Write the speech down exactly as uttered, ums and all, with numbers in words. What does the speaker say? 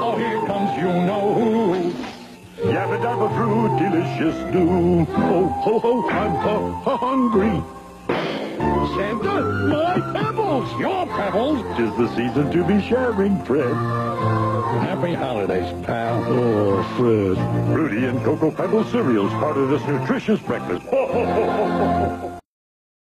Oh, here comes you-know-who. Yabba dabba fruit, delicious do. Oh, ho, ho, I'm hu- hungry. Santa, my pebbles, your pebbles. 'Tis the season to be sharing, Fred. Happy holidays, pal. Oh, Fred. Fruity and Cocoa Pebbles cereals, part of this nutritious breakfast. Ho, ho, ho, ho, ho, ho.